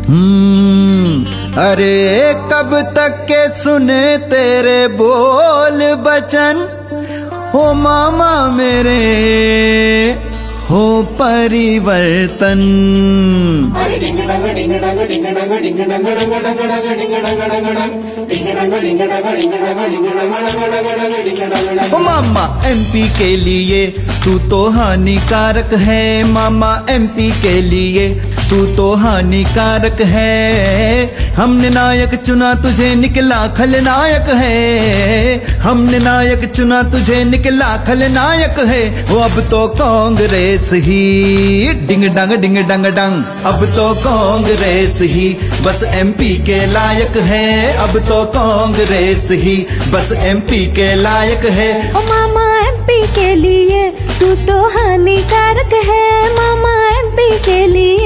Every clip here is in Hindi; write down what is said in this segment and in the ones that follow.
अरे कब तक के सुने तेरे बोल बचन, हो मामा मेरे हो परिवर्तन। ओ मामा एमपी के लिए तू तो हानिकारक है, मामा एमपी के लिए तू तो हानिकारक है। हमने नायक चुना तुझे निकला खलनायक है, हमने नायक चुना तुझे निकला खलनायक है। वो अब तो कांग्रेस ही डिंग डंग डंग, अब तो कांग्रेस ही बस एमपी के लायक है, अब तो कांग्रेस ही बस एमपी के लायक है। ओ मामा एमपी के लिए तू तो हानिकारक है, मामा एमपी के लिए।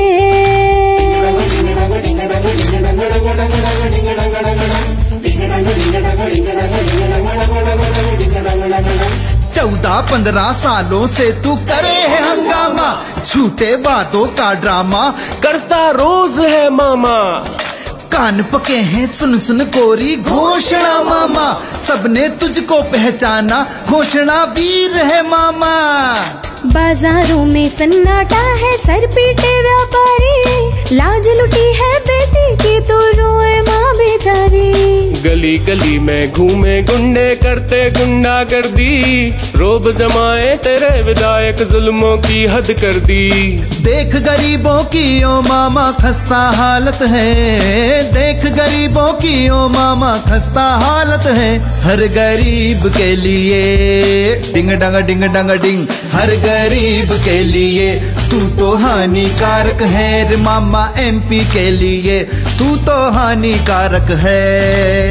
14-15 सालों से तू करे है हंगामा, झूठे वादों का ड्रामा करता रोज है मामा। कान पके हैं सुन सुन कोरी घोषणा मामा, सबने तुझको पहचाना घोषणा वीर है मामा। बाजारों में सन्नाटा है, सर पीटे व्यापारी, लाज लुटी है बेटी की तो रोए माँ बेचारी। गली गली में घूमे गुंडे करते गुंडागर्दी, रोब जमाए तेरे विधायक जुल्मों की हद कर दी। देख गरीबों की ओ मामा खस्ता हालत है, देख गरीबों की ओ मामा खस्ता हालत है। हर गरीब के लिए डिंग डंग डिंग, हर गरीब के लिए तू तो हानिकारक है रे मामा एमपी के लिए तू तो हानिकारक है।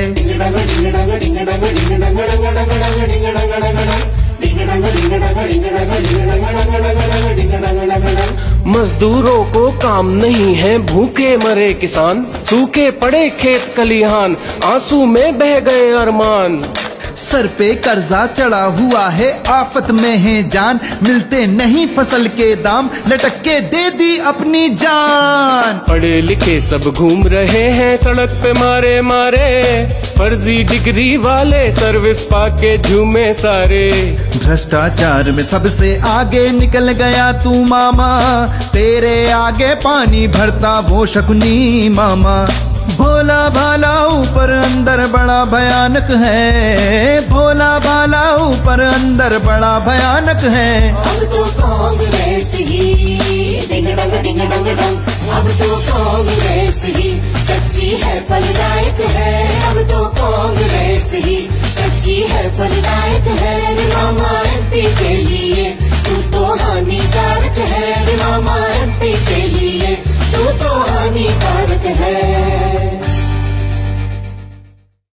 मजदूरों को काम नहीं है, भूखे मरे किसान, सूखे पड़े खेत खलिहान, आंसू में बह गए अरमान। सर पे कर्जा चढ़ा हुआ है, आफत में है जान, मिलते नहीं फसल के दाम, लटक के दे दी अपनी जान। पढ़े लिखे सब घूम रहे हैं सड़क पे मारे मारे, फर्जी डिग्री वाले सर्विस पाके झूमे सारे। भ्रष्टाचार में सबसे आगे निकल गया तू मामा, तेरे आगे पानी भरता वो शकुनी मामा। भोला भाला ऊपर अंदर बड़ा भयानक है, भोला भाला ऊपर अंदर बड़ा भयानक है। अब तो कांग्रेस ही डिंग डंग, अब तो कांग्रेस ही सच्ची है फलदायक है, अब तो कांग्रेस ही सच्ची है फलदायक है।